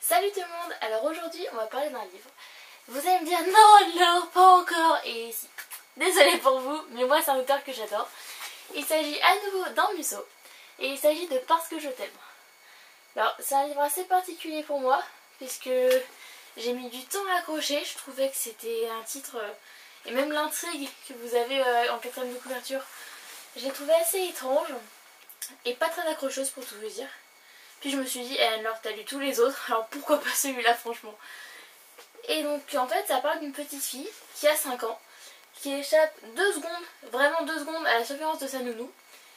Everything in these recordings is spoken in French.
Salut tout le monde. Alors aujourd'hui on va parler d'un livre. Vous allez me dire non Laure, pas encore. Et si, désolée pour vous, mais moi c'est un auteur que j'adore. Il s'agit à nouveau d'un Musso. Et il s'agit de Parce que je t'aime. Alors c'est un livre assez particulier pour moi, puisque j'ai mis du temps à accrocher. Je trouvais que c'était un titre, et même l'intrigue que vous avez en quatrième de couverture, je l'ai trouvé assez étrange et pas très accrocheuse pour tout vous dire. Puis je me suis dit, eh Anne-Laure, t'as lu tous les autres, alors pourquoi pas celui-là franchement. Et donc en fait ça parle d'une petite fille qui a 5 ans, qui échappe 2 secondes, vraiment 2 secondes à la surveillance de sa nounou,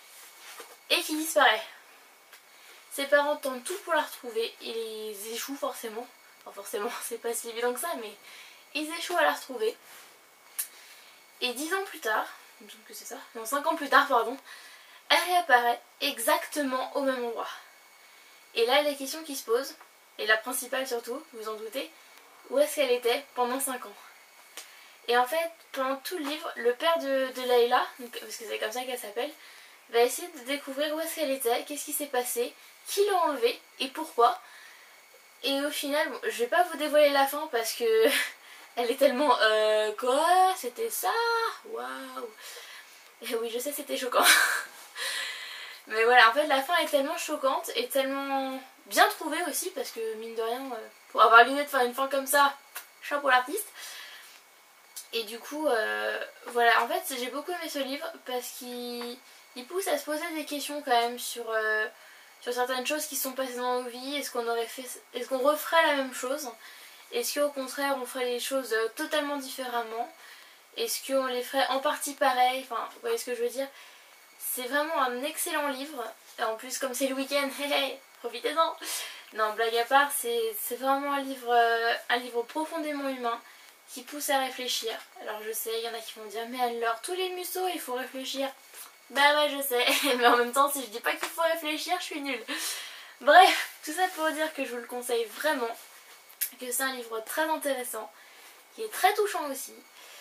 et qui disparaît. Ses parents tentent tout pour la retrouver, ils échouent forcément. Enfin forcément c'est pas si évident que ça, mais ils échouent à la retrouver. Et 10 ans plus tard, il me semble que c'est ça, non 5 ans plus tard pardon, elle réapparaît exactement au même endroit. Et là les questions qui se posent, et la principale surtout, vous en doutez, où est-ce qu'elle était pendant 5 ans. Et en fait, pendant tout le livre, le père de Layla, parce que c'est comme ça qu'elle s'appelle, va essayer de découvrir où est-ce qu'elle était, qu'est-ce qui s'est passé, qui l'a enlevée et pourquoi. Et au final, bon, je vais pas vous dévoiler la fin parce que elle est tellement quoi, c'était ça, waouh. Et oui, je sais, c'était choquant. Mais voilà, en fait la fin est tellement choquante et tellement bien trouvée aussi, parce que mine de rien, pour avoir l'idée de faire une fin comme ça, chapeau l'artiste. Et du coup, voilà, en fait j'ai beaucoup aimé ce livre parce qu'il pousse à se poser des questions quand même sur certaines choses qui sont passées dans nos vies. Est-ce qu'on referait la même chose? Est-ce qu'au contraire on ferait les choses totalement différemment? Est-ce qu'on les ferait en partie pareil? Enfin, vous voyez ce que je veux dire? C'est vraiment un excellent livre. Et en plus, comme c'est le week-end, profitez-en. Non, blague à part, c'est vraiment un livre profondément humain qui pousse à réfléchir. Alors je sais, il y en a qui vont dire, mais alors tous les Musso, il faut réfléchir. Bah ouais, je sais. Mais en même temps, si je dis pas qu'il faut réfléchir, je suis nulle. Bref, tout ça pour dire que je vous le conseille vraiment. Que c'est un livre très intéressant, qui est très touchant aussi.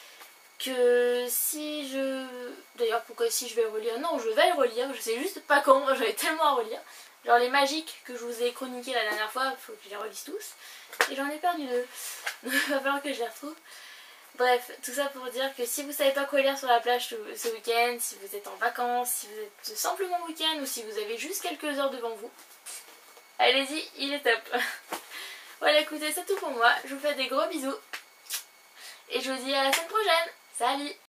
Que si je... D'ailleurs pourquoi si je vais le relire? Non, je vais le relire, je sais juste pas quand, j'avais tellement à relire. Genre les magiques que je vous ai chroniqués la dernière fois, il faut que je les relise tous. Et j'en ai perdu 2, donc il va falloir que je les retrouve. Bref, tout ça pour dire que si vous savez pas quoi lire sur la plage ce week-end, si vous êtes en vacances, si vous êtes simplement week-end ou si vous avez juste quelques heures devant vous, allez-y, il est top. Voilà, écoutez, c'est tout pour moi, je vous fais des gros bisous. Et je vous dis à la semaine prochaine. Salut!